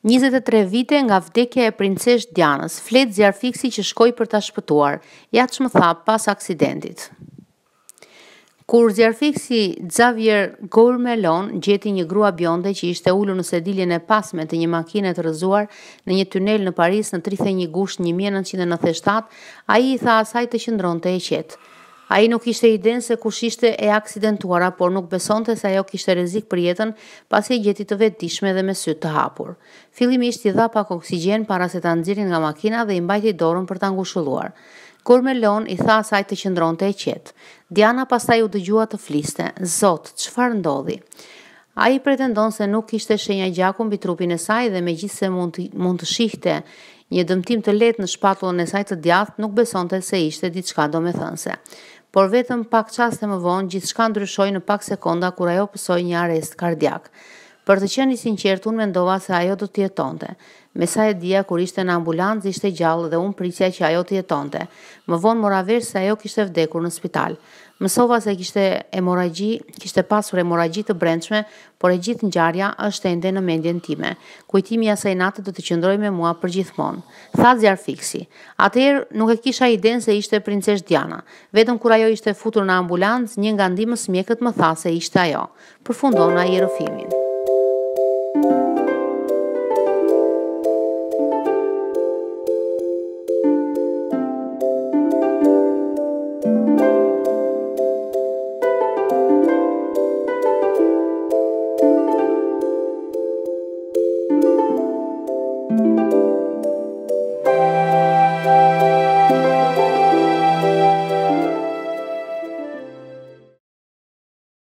23 vite nga vdekja e princesh Dianës, flet zjarfiksi që shkoi për ta shpëtuar, ja ç'më tha pas aksidentit. Kur zjarfiksi Xavier Gourmelon gjeti një grua bjonde që ishte ulur në sediljen e pasme të një makine të rrëzuar në një tunel në Paris në 31 gusht 1997, ai i tha asaj të qëndronte e qetë. Ai nuk ishte iden se kush ishte e aksidentuara, por nuk besonte se ajo kishte rrezik për jetën pasi e gjeti të vetëdijshme dhe me sytë të hapur. Fillimisht i dha pak oksigjen para se ta nxjerrin nga makina dhe i mbajti dorën për ta ngushëlluar. Gourmelon i tha asaj të qëndronte e qetë. Diana pastaj u dëgjua të fliste. Zot, çfarë ndodhi? Ai pretendon se nuk kishte shenja gjaku mbi trupin e saj dhe megjithse mund të shihte një dëmtim të lehtë në shpatullën e saj të djathtë, nuk besonte se ishte diçka domethënëse. Por vetëm pak çaste më vonë gjithçka ndryshoi në pak sekonda kur ajo pësoi një arrest kardiak. Për të qenë i sinqertë, unë mendova se ajo do të jetonte. Me sa e dija kur ishte në ambulancë ishte gjallë dhe unë prisja që ajo të jetonte. Më vonë mora vesh se ajo kishte vdekur në spital. Mësova se kishte pasur hemoragji të brendshme, por e gjithë ngjarja është ende në mendjen time. Kujtimi i asaj nate do të qëndrojë me mua përgjithmonë. Tha zjarfiksi. Atëherë nuk e kisha iden se ishte princesh Diana. Vetëm kur ajo ishte futur në ambulancë, një nga ndihmës mjekët më tha se ishte ajo. Përfundon ai rrëfimin.